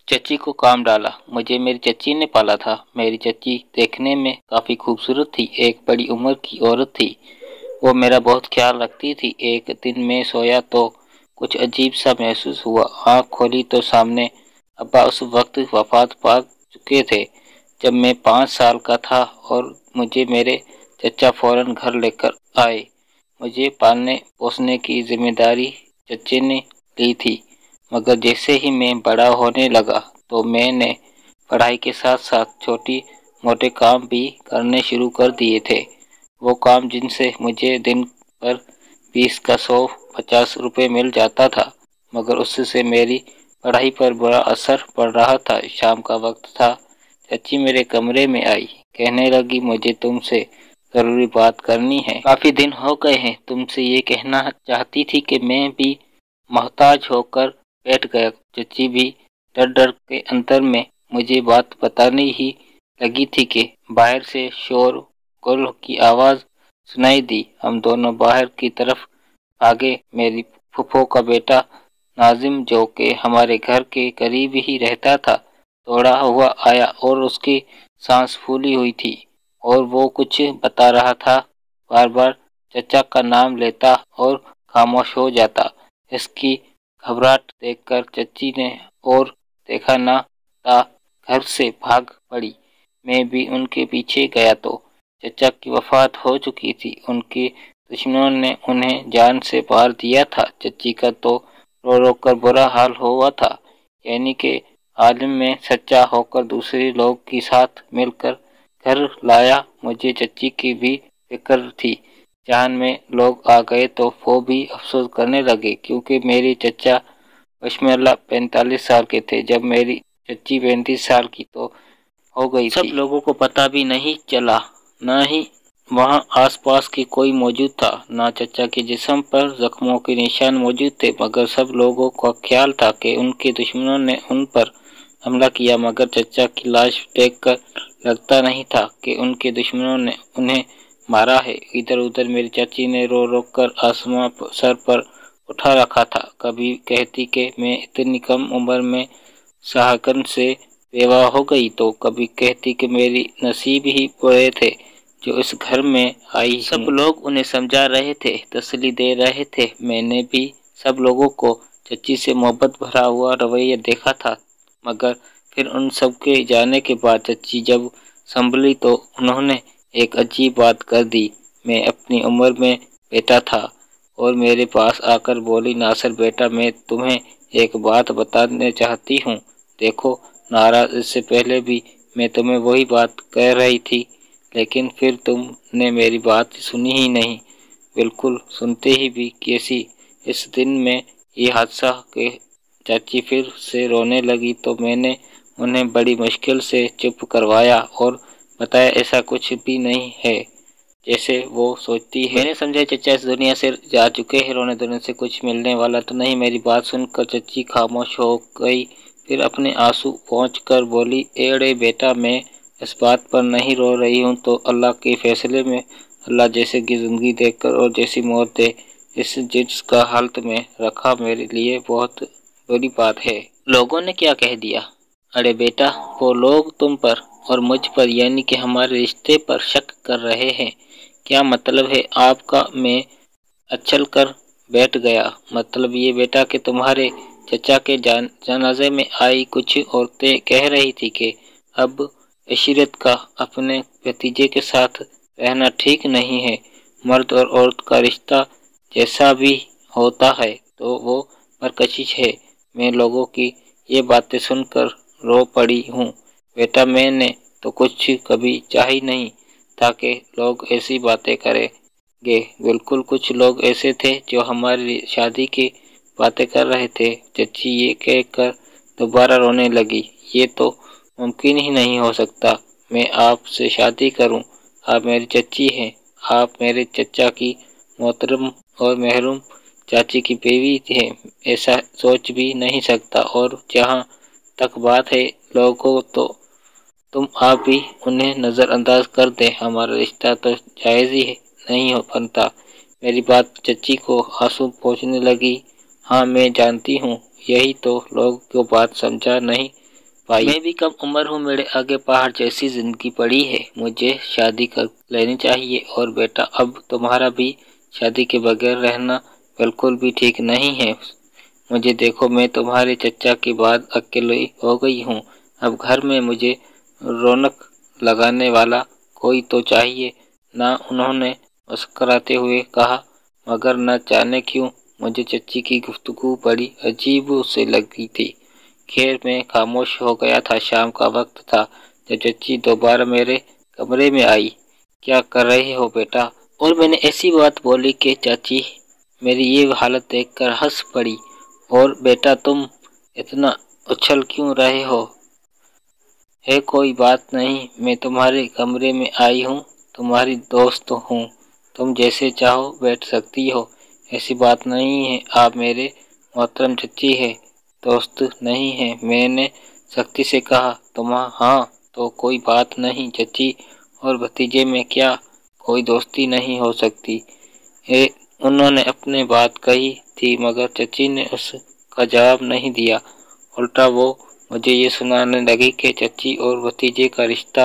چچی کو کام ڈالا۔ مجھے میری چچی نے پالا تھا۔ میری چچی دیکھنے میں کافی خوبصورت تھی، ایک بڑی عمر کی عورت تھی۔ وہ میرا بہت خیال رکھتی تھی۔ ایک دن میں سویا تو کچھ عجیب سا محسوس ہوا۔ آنکھ کھولی تو سامنے ابا اس وقت وفات پا چکے تھے جب میں 5 سال کا تھا، اور مجھے میرے چچا فوراً گھر لے کر آئے۔ مجھے پالنے پوسنے کی ذمہ داری چچے نے لی تھی، مگر جیسے ہی میں بڑا ہونے لگا تو میں نے پڑھائی کے ساتھ ساتھ چھوٹی موٹے کام بھی کرنے شروع کر دیے تھے۔ وہ کام جن سے مجھے دن پر 20 کا 150 روپے مل جاتا تھا، مگر اس سے میری پڑھائی پر برا اثر پڑ رہا تھا۔ شام کا وقت تھا، چچی میرے کمرے میں آئی، کہنے لگی مجھے تم سے ضروری بات کرنی ہے۔ کافی دن ہو گئے ہیں تم سے یہ کہنا چاہتی تھی کہ میں بھی محتاج ہو کر بیٹھ گیا۔ چچی بھی ڈر ڈر کے اندر میں مجھے بات بتانے ہی لگی تھی کہ باہر سے شور غل کی آواز سنائی دی۔ ہم دونوں باہر کی طرف بھاگے۔ میری پھوپھو کا بیٹا ناظم، جو کہ ہمارے گھر کے قریب ہی رہتا تھا، دوڑا ہوا آیا اور اس کی سانس پھولی ہوئی تھی اور وہ کچھ بتا رہا تھا۔ بار بار چچا کا نام لیتا اور خاموش ہو جاتا۔ اس کی گھبراہٹ دیکھ کر چچی نے اور دیکھا نہ تا گھر سے بھاگ پڑی۔ میں بھی ان کے پیچھے گیا تو چچا کی وفات ہو چکی تھی۔ ان کے دشمنوں نے انہیں جان سے مار دیا تھا۔ چچی کا تو رو رو کر برا حال ہوا تھا، یعنی کہ عالم میں سچا ہو کر دوسرے لوگ کے ساتھ مل کر گھر لایا۔ مجھے چچی کی بھی فکر تھی۔ جہان میں لوگ آ گئے تو وہ بھی افسوس کرنے لگے، کیونکہ میرے چچا بسم اللہ 45 سال کے تھے جب میری چچی 35 سال کی تو ہو گئی تھی۔ سب لوگوں کو پتہ بھی نہیں چلا، نہ ہی وہاں آس پاس کی کوئی موجود تھا، نہ چچا کے جسم پر زخموں کے نشان موجود تھے، مگر سب لوگوں کا خیال تھا کہ ان کے دشمنوں نے ان پر حملہ کیا۔ مگر چچا کی لاش دیکھ کر لگتا نہیں تھا کہ ان کے دشمنوں نے انہیں مارا ہے۔ ادھر ادھر میری چچی نے رو رو کر آسماں سر پر اٹھا رکھا تھا۔ کبھی کہتی کہ میں اتنی کم عمر میں شاہکن سے بیوہ ہو گئی، تو کبھی کہتی کہ میری نصیب ہی برے تھے جو اس گھر میں آئی ہوں۔ سب لوگ انہیں سمجھا رہے تھے، تسلی دے رہے تھے۔ میں نے بھی سب لوگوں کو چچی سے محبت بھرا ہوا رویہ دیکھا تھا، مگر پھر ان سب کے جانے کے بعد چچی جب سنبھلی تو انہوں نے ایک عجیب بات کر دی۔ میں اپنی عمر میں بیٹا تھا اور میرے پاس آ کر بولی، ناصر بیٹا، میں تمہیں ایک بات بتانا چاہتی ہوں۔ دیکھو ناراض، اس سے پہلے بھی میں تمہیں وہی بات کہہ رہی تھی، لیکن پھر تم نے میری بات سنی ہی نہیں۔ بالکل سنتے ہی بھی کیسی؟ اس دن میں یہ حادثہ کہ چاچی پھر سے رونے لگی تو میں نے انہیں بڑی مشکل سے چپ کروایا اور بتایا ایسا کچھ بھی نہیں ہے جیسے وہ سوچتی ہے۔ میں نے سمجھا چچا اس دنیا سے جا چکے ہیں، رونے دھونے سے کچھ ملنے والا تو نہیں۔ میری بات سن کر چچی خاموش ہو گئی، پھر اپنے آنسو پونچھ کر بولی، اڑے بیٹا، میں اس بات پر نہیں رو رہی ہوں تو اللہ کے فیصلے میں اللہ جیسے کی زندگی دے کر اور جیسی موت دے، اس جنس کا حالت میں رکھا میرے لیے بہت بڑی بات ہے۔ لوگوں نے کیا کہہ دیا؟ اڑے بیٹا، وہ لوگ تم پر اور مجھ پر، یعنی کہ ہمارے رشتے پر شک کر رہے ہیں۔ کیا مطلب ہے آپ کا؟ میں اچھل کر بیٹھ گیا۔ مطلب یہ بیٹا کہ تمہارے چچا کے جنازے میں آئی کچھ عورتیں کہہ رہی تھی کہ اب عشرت کا اپنے بھتیجے کے ساتھ رہنا ٹھیک نہیں ہے۔ مرد اور عورت کا رشتہ جیسا بھی ہوتا ہے تو وہ پرکشش ہے۔ میں لوگوں کی یہ باتیں سن کر رو پڑی ہوں۔ بیٹا، میں نے تو کچھ کبھی چاہی نہیں تھا کہ لوگ ایسی باتیں کریں گے۔ بالکل کچھ لوگ ایسے تھے جو ہماری شادی کی باتیں کر رہے تھے۔ چچی یہ کہہ کر دوبارہ رونے لگی، یہ تو ممکن ہی نہیں ہو سکتا، میں آپ سے شادی کروں، آپ میری چچی ہیں، آپ میرے چچا کی محترم اور مرحوم چاچی کی بیوی ہیں، ایسا سوچ بھی نہیں سکتا۔ اور جہاں تک بات ہے لوگوں تو تم آپ بھی انہیں نظر انداز کر دیں، ہمارا رشتہ تو جائز ہی نہیں بنتا۔ میری بات چچی کو آنسو پہنچنے لگی۔ ہاں میں جانتی ہوں، یہی تو لوگوں کو بات سمجھا نہیں पाई। मैं भी कम उम्र हूँ, मेरे आगे पहाड़ जैसी जिंदगी पड़ी है, मुझे शादी कर लेनी चाहिए। और बेटा, अब तुम्हारा भी शादी के बगैर रहना बिल्कुल भी ठीक नहीं है। मुझे देखो, मैं तुम्हारे चचा के बाद अकेली हो गई हूँ। अब घर में मुझे रौनक लगाने वाला कोई तो चाहिए ना। उन्होंने मुस्कुराते हुए कहा, मगर न जाने क्यों मुझे चच्ची की गुफ्तगू बड़ी अजीब से लगी थी। खैर, मैं खामोश हो गया था। शाम का वक्त था जब चच्ची दोबारा मेरे कमरे में आई। क्या कर रहे हो बेटा? और मैंने ऐसी बात बोली कि चाची मेरी ये हालत देखकर हंस पड़ी। और बेटा, तुम इतना उछल क्यों रहे हो? है कोई बात नहीं, मैं तुम्हारे कमरे में आई हूँ, तुम्हारी दोस्त हूँ, तुम जैसे चाहो बैठ सकती हो। ऐसी बात नहीं है, आप मेरे मोहतरम चच्ची है, दोस्त नहीं है, मैंने सख्ती से कहा। हाँ तो कोई बात नहीं चच्ची, और भतीजे में क्या कोई दोस्ती नहीं हो सकती? उन्होंने अपनी बात कही थी, मगर चच्ची ने उसका जवाब नहीं दिया। उल्टा वो मुझे ये सुनाने लगी कि चच्ची और भतीजे का रिश्ता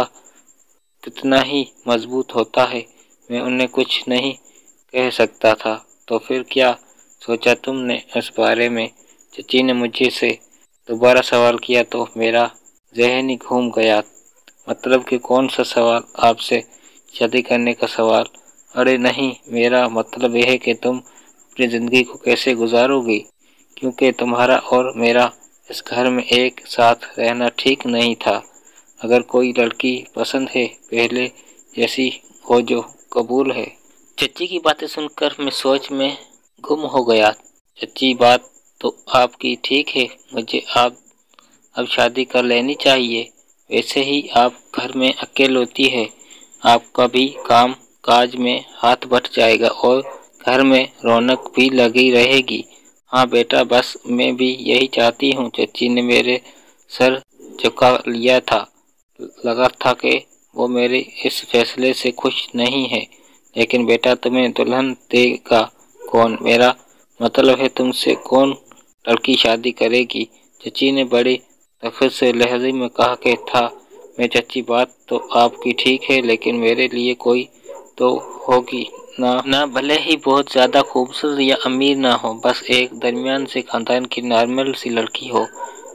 कितना ही मजबूत होता है। मैं उन्हें कुछ नहीं कह सकता था। तो फिर क्या सोचा तुमने इस बारे में? चच्ची ने मुझे से दोबारा सवाल किया तो मेरा ज़हन ही घूम गया। मतलब कि कौन सा सवाल? आपसे शादी करने का सवाल? अरे नहीं, मेरा मतलब यह है कि तुम अपनी ज़िंदगी को कैसे गुजारोगी, क्योंकि तुम्हारा और मेरा इस घर में एक साथ रहना ठीक नहीं था। अगर कोई लड़की पसंद है, पहले जैसी हो जो कबूल है। चच्ची की बातें सुनकर मैं सोच में गुम हो गया। चच्ची, बात तो आपकी ठीक है, मुझे आप अब शादी कर लेनी चाहिए। वैसे ही आप घर में अकेलौती है, आपका भी काम काज में हाथ बट जाएगा और घर में रौनक भी लगी रहेगी। हाँ बेटा, बस मैं भी यही चाहती हूँ। चच्ची ने मेरे सर झुका लिया था। लगा था कि वो मेरे इस फैसले से खुश नहीं है। लेकिन बेटा, तुम्हें दुल्हन देगा कौन? मेरा मतलब है, तुमसे कौन लड़की शादी करेगी? चच्ची ने बड़े तफर से लहजे में कहा कि था। मैं चच्ची, बात तो आपकी ठीक है, लेकिन मेरे लिए कोई तो होगी ना भले ही बहुत ज़्यादा खूबसूरत या अमीर ना हो, बस एक दरमियान से खानदान की नॉर्मल सी लड़की हो।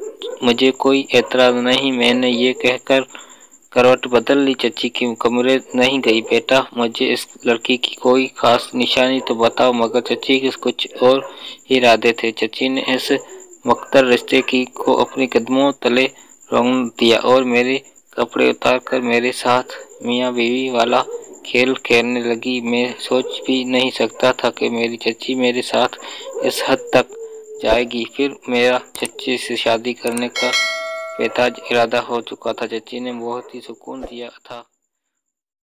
मुझे कोई एतराज़ नहीं। मैंने ये कहकर करवट बदल ली। चच्ची के कमरे नहीं गई। बेटा, मुझे इस लड़की की कोई खास निशानी तो बताओ। मगर चच्ची के कुछ और ही इरादे थे। चच्ची ने इस मुख्तर रिश्ते की को अपने कदमों तले रौंद दिया और मेरे कपड़े उतार कर मेरे साथ मियाँ बीवी वाला खेल खेलने लगी। मैं सोच भी नहीं सकता था कि मेरी चच्ची मेरे साथ इस हद तक जाएगी। फिर मेरा चच्ची से शादी करने का बेताज इरादा हो चुका था। चच्ची ने बहुत ही सुकून दिया था।